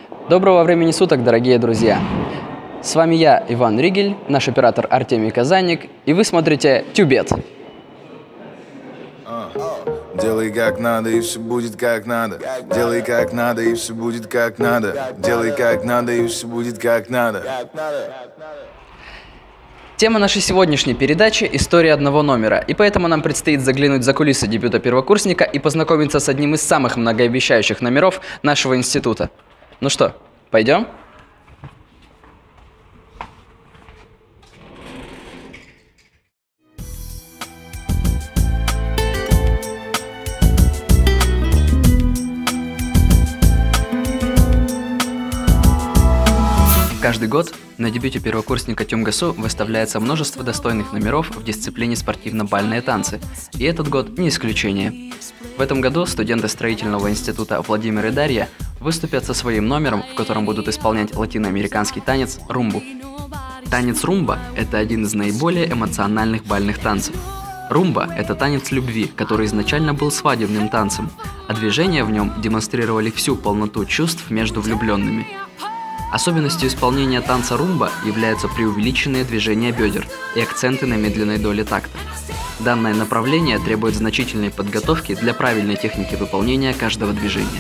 Доброго времени суток, дорогие друзья! С вами я, Иван Ригель, наш оператор Артемий Казанник, и вы смотрите Тюбет. Делай как надо, и все будет как надо. Делай как надо, и все будет как надо. Делай как надо, и все будет как надо. Тема нашей сегодняшней передачи – история одного номера, и поэтому нам предстоит заглянуть за кулисы дебюта первокурсника и познакомиться с одним из самых многообещающих номеров нашего института. Ну что, пойдем? Каждый год на дебюте первокурсника ТюМГСУ выставляется множество достойных номеров в дисциплине спортивно-бальные танцы, и этот год не исключение. В этом году студенты строительного института Владимир и Дарья выступят со своим номером, в котором будут исполнять латиноамериканский танец румбу. Танец румба – это один из наиболее эмоциональных бальных танцев. Румба – это танец любви, который изначально был свадебным танцем, а движения в нем демонстрировали всю полноту чувств между влюбленными. Особенностью исполнения танца румба являются преувеличенные движения бедер и акценты на медленной доле такта. Данное направление требует значительной подготовки для правильной техники выполнения каждого движения.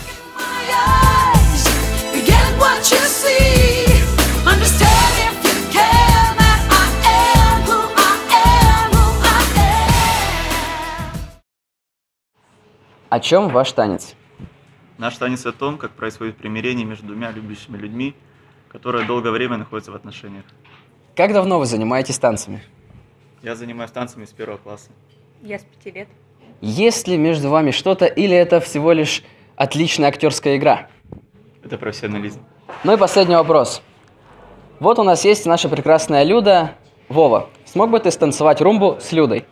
О чем ваш танец? Наш танец о том, как происходит примирение между двумя любящими людьми, которые долгое время находятся в отношениях. Как давно вы занимаетесь танцами? Я занимаюсь танцами с 1 класса. Я с 5 лет. Есть ли между вами что-то, или это всего лишь отличная актерская игра? Это профессионализм. Ну и последний вопрос. Вот у нас есть наша прекрасная Люда. Вова, смог бы ты станцевать румбу с Людой?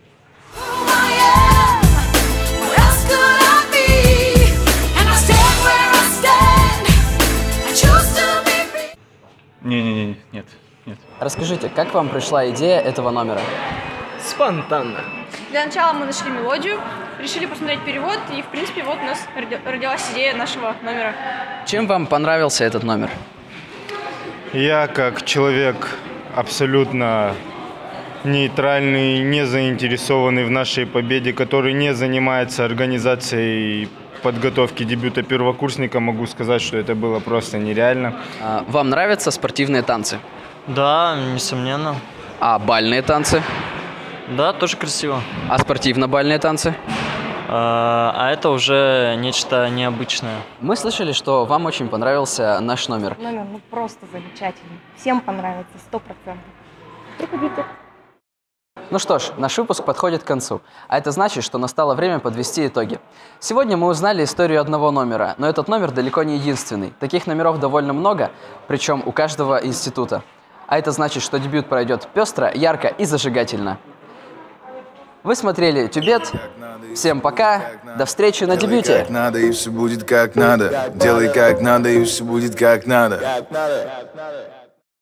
Нет. Расскажите, как вам пришла идея этого номера? Спонтанно. Для начала мы нашли мелодию, решили посмотреть перевод, и, в принципе, вот у нас родилась идея нашего номера. Чем вам понравился этот номер? Я, как человек абсолютно нейтральный, не заинтересованный в нашей победе, который не занимается организацией подготовки дебюта первокурсника, могу сказать, что это было просто нереально. Вам нравятся спортивные танцы? Да, несомненно. А бальные танцы? Да, тоже красиво. А спортивно-бальные танцы? А это уже нечто необычное. Мы слышали, что вам очень понравился наш номер. Номер, просто замечательный. Всем понравится, 100%. Приходите. Ну что ж, наш выпуск подходит к концу, а это значит, что настало время подвести итоги. Сегодня мы узнали историю одного номера, но этот номер далеко не единственный. Таких номеров довольно много, причем у каждого института. А это значит, что дебют пройдет пестро, ярко и зажигательно. Вы смотрели Тюбет. Всем пока, до встречи на дебюте. Делай как надо, и все будет как надо. Делай как надо, и все будет как надо.